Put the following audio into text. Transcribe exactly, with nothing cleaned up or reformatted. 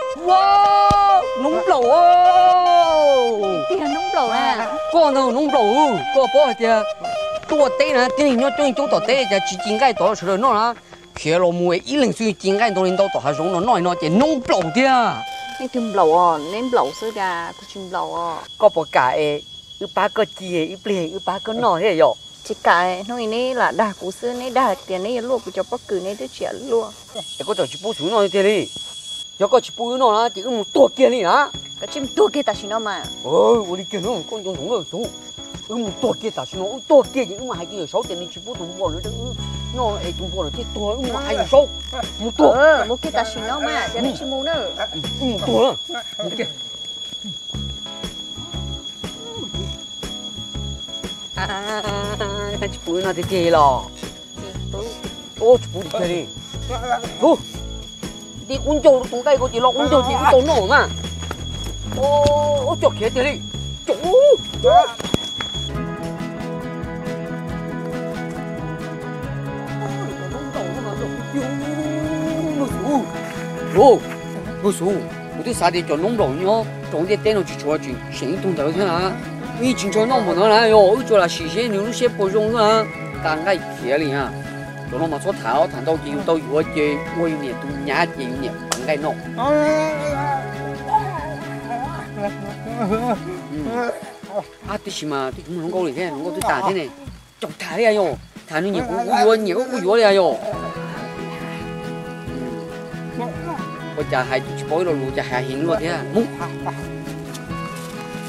哇，弄漏哦！ tiền nung lẩu à? Con đâu弄漏，个包的，多对呢，等你要等你种到对的，去井盖多出来弄啦。开了木一零岁井盖多领导多还用了，弄一弄就弄漏的。 Nên tìm lẩu à, nên lẩu sữa gà, có chim lẩu à. 个不改诶，一把个鸡，一把一把个脑也有。 Chỉ cái nói này là đà cũ xưa này đà tiền này luôn của cho bác cử này đứa trẻ luôn. Cái có chỉ bố xuống nó thế đi, cho có chỉ bố nó là chỉ có một tua kia đi hả? Cái chim tua kia ta xin nó mà. Ôi, tôi đi kia nó con trong thùng rồi xuống, cái một tua kia ta xin nó, tua kia nhưng mà hai cái sáu tiền đi chỉ bố thùng bò nữa chứ, nó ấy thùng bò là cái tua nhưng mà hai cái sáu, một tua. Ừ, một kia ta xin nó mà, cho nên chim mua nữa. Một tua nữa, một kia. À, chỉ bố nó thế kia là. Ô, chỉ bố đi kia đi. Ô. Đi uống châu tụng cây có chỉ lo uống châu chỉ uống nổ mà. Ô, ô chọc kia đi. Chú. Ô, ô số,我对啥的叫弄肉喏，重点点了去做去，现动头看啊，你进去弄不能来哟，我叫了新鲜牛肉些不用啊，刚刚一天里啊。 做了嘛做头，谈到有到有嘅，我有年都伢嘅有年放喺弄。嗯，啊，啲是嘛，啲咁弄高嚟聽，弄高都大啲呢，做大啲啊哟，談你年我我年我我嚟啊哟。嗯，我就係住保路路就係行路啲啊，冇。